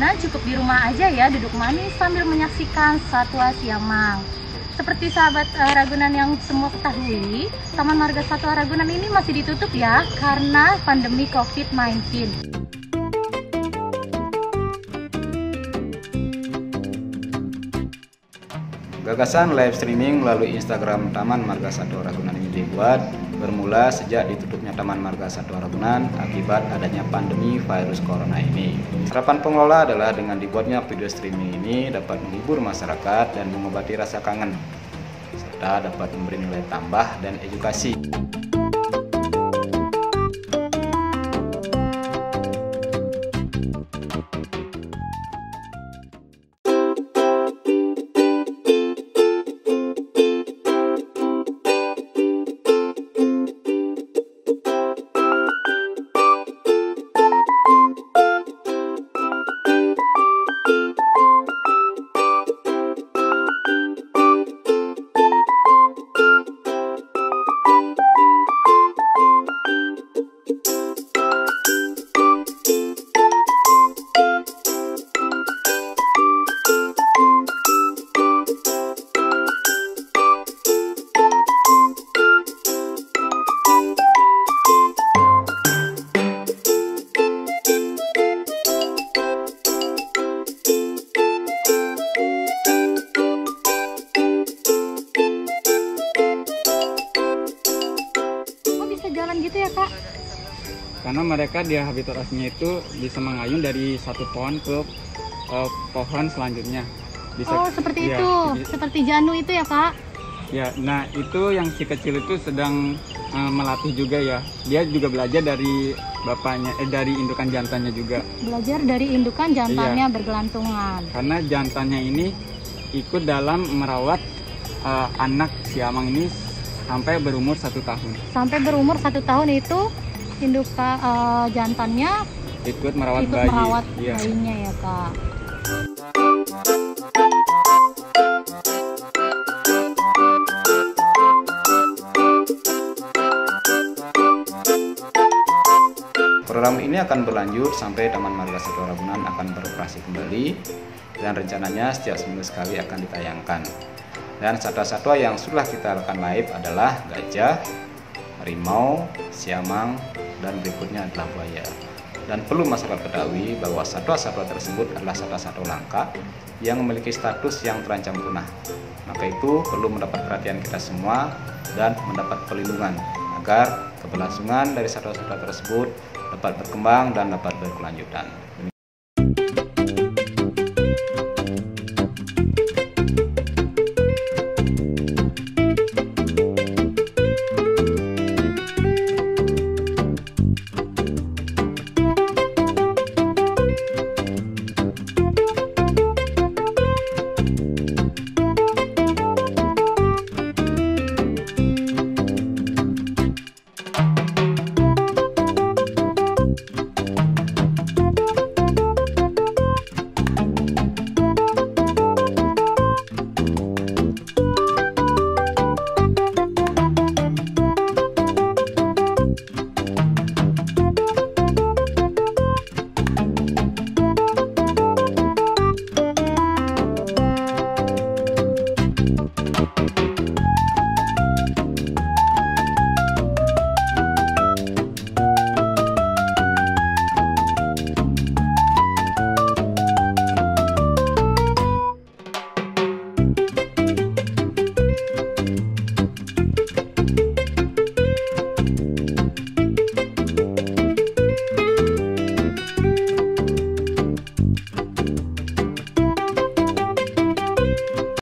kalian cukup di rumah aja ya, duduk manis sambil menyaksikan satwa siamang. Seperti sahabat Ragunan yang semua ketahui, Taman Marga Satwa Ragunan ini masih ditutup ya karena pandemi COVID-19. Gagasan live streaming melalui Instagram Taman Marga Satwa Ragunan ini dibuat bermula sejak ditutupnya Taman Marga Satwa Ragunan akibat adanya pandemi virus corona ini. Harapan pengelola adalah dengan dibuatnya video streaming ini dapat menghibur masyarakat dan mengobati rasa kangen, serta dapat memberi nilai tambah dan edukasi. Jalan gitu ya Kak? Karena mereka di habitat aslinya itu bisa mengayun dari satu pohon ke pohon selanjutnya. Oh seperti itu, seperti janu itu ya Kak? Ya, nah itu yang si kecil itu sedang melatih juga ya. Dia juga belajar dari bapaknya, dari indukan jantannya juga. Belajar dari indukan jantannya bergelantungan. Karena jantannya ini ikut dalam merawat anak siamang ini sampai berumur 1 tahun. Sampai berumur 1 tahun itu induka jantannya ikut merawat bayinya ya Kak. Program ini akan berlanjut sampai Taman Marga Satwa Ragunan akan beroperasi kembali dan rencananya setiap seminggu sekali akan ditayangkan. Dan satwa-satwa yang sudah kita rekan live adalah gajah, harimau, siamang, dan berikutnya adalah buaya. Dan perlu masyarakat ketahui bahwa satwa-satwa tersebut adalah satwa-satwa langka yang memiliki status yang terancam punah. Maka itu perlu mendapat perhatian kita semua dan mendapat perlindungan agar keberlangsungan dari satwa-satwa tersebut dapat berkembang dan dapat berkelanjutan.